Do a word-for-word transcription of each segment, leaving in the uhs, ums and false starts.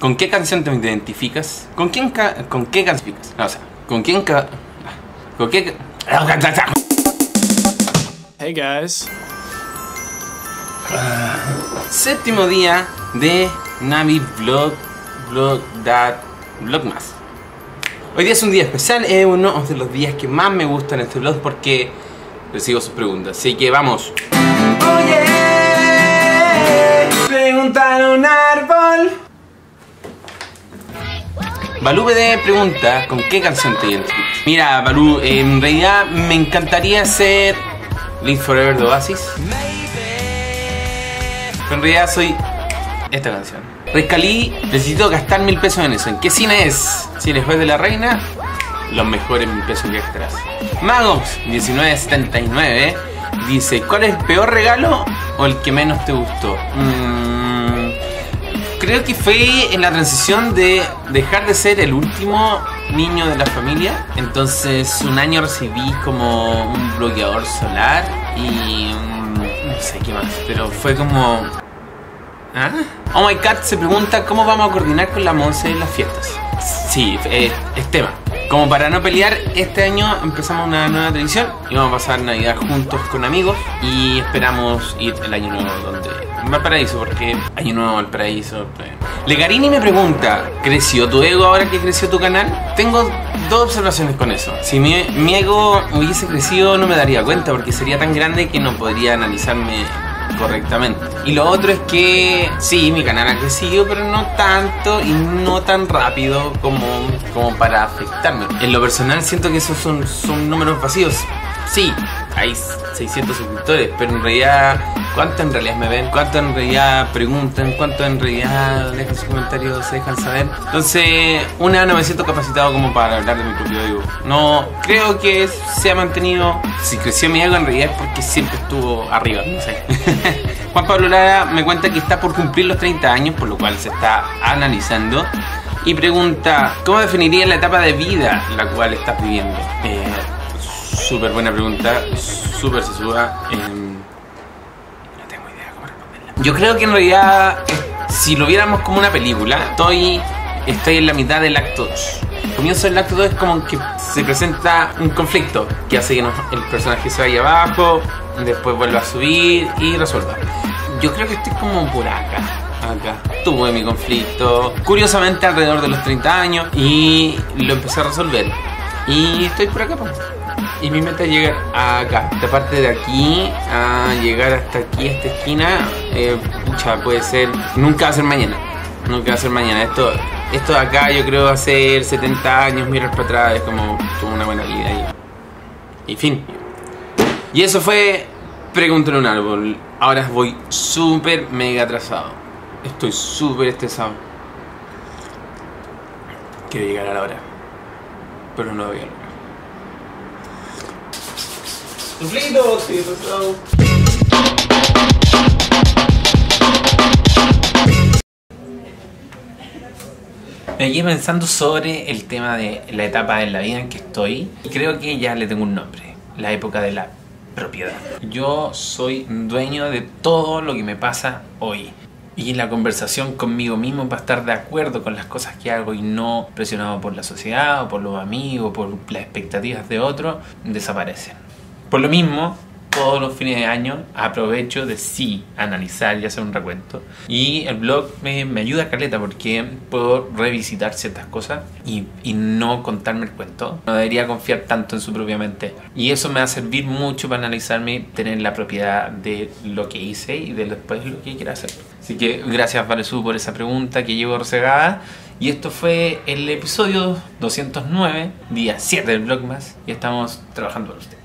¿Con qué canción te identificas? ¿Con quién ca con qué canción? No, o sea, ¿con quién ca ¿Con qué ca Hey guys. Uh, séptimo día de Navi Vlog Vlog That Vlogmas. Hoy día es un día especial, es uno de los días que más me gustan este vlog porque recibo sus preguntas, así que vamos. Oye, preguntar a un árbol. Balú B D pregunta, ¿con qué canción te identificas? Mira, Balú, en realidad me encantaría ser Live Forever de Oasis, pero en realidad soy esta canción. Rescalí, necesito gastar mil pesos en eso. ¿En qué cine es? Cine Juez de la Reina, los mejores mil pesos que gastarás. Magos diecinueve setenta y nueve dice, ¿cuál es el peor regalo o el que menos te gustó? Mm, creo que fue en la transición de dejar de ser el último niño de la familia. Entonces un año recibí como un bloqueador solar y um, no sé qué más, pero fue como... ¿Ah? Oh My Cat se pregunta cómo vamos a coordinar con la Monse en las fiestas. Sí, eh, es tema. Como para no pelear, este año empezamos una nueva tradición y vamos a pasar Navidad juntos con amigos y esperamos ir el año nuevo donde... Valparaíso, porque año nuevo Valparaíso. Legarini me pregunta, ¿creció tu ego ahora que creció tu canal? Tengo dos observaciones con eso. Si mi, mi ego hubiese crecido no me daría cuenta porque sería tan grande que no podría analizarme correctamente. Y lo otro es que sí, mi canal ha crecido, pero no tanto y no tan rápido como, como para afectarme. En lo personal siento que esos son, son números vacíos. Sí, hay seiscientos suscriptores, pero en realidad, ¿cuántos en realidad me ven? ¿Cuántos en realidad preguntan? ¿Cuántos en realidad dejan sus comentarios, se dejan saber? Entonces, una, no me siento capacitado como para hablar de mi propio ego. No creo que se ha mantenido. Si creció mi ego en realidad es porque siempre estuvo arriba, no sé. Juan Pablo Lara me cuenta que está por cumplir los treinta años, por lo cual se está analizando. Y pregunta, ¿cómo definirías la etapa de vida la cual estás viviendo? Eh, Súper buena pregunta, súper sesuda. Eh, no tengo idea cómo responderla. Yo creo que en realidad, eh, si lo viéramos como una película, estoy, estoy en la mitad del acto dos. El comienzo del acto dos es como que se presenta un conflicto que hace que no, el personaje se vaya abajo, después vuelva a subir y resuelva. Yo creo que estoy como por acá. Acá tuve mi conflicto, curiosamente alrededor de los treinta años, y lo empecé a resolver. Y estoy por acá, pues. Y mi meta es llegar acá, de parte de aquí a llegar hasta aquí, a esta esquina. Eh, pucha, puede ser, nunca va a ser mañana, nunca va a ser mañana. Esto, esto de acá yo creo va a ser setenta años, mirar para atrás, es como tuve una buena vida y, y fin. Y eso fue Preguntar a un árbol. Ahora voy súper mega atrasado, estoy súper estresado. Quiero llegar a la hora, pero no lo voy a lograr. Sufrido, sí, pasado. Me quedé pensando sobre el tema de la etapa en la vida en que estoy y creo que ya le tengo un nombre: la época de la propiedad. Yo soy dueño de todo lo que me pasa hoy. Y la conversación conmigo mismo para estar de acuerdo con las cosas que hago y no presionado por la sociedad o por los amigos, por las expectativas de otros, desaparecen. Por lo mismo, todos los fines de año aprovecho de sí analizar y hacer un recuento. Y el blog me, me ayuda a caleta porque puedo revisitar ciertas cosas y, y no contarme el cuento. No debería confiar tanto en su propia mente. Y eso me va a servir mucho para analizarme y tener la propiedad de lo que hice y de después lo que quiera hacer. Así que gracias, Valesú, por esa pregunta que llevo rezagada. Y esto fue el episodio doscientos nueve, día siete del Vlogmas. Y estamos trabajando para usted.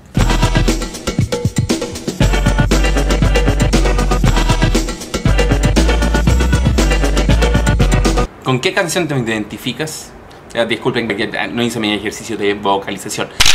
¿Con qué canción te identificas? Eh, disculpen que no hice mi ejercicio de vocalización.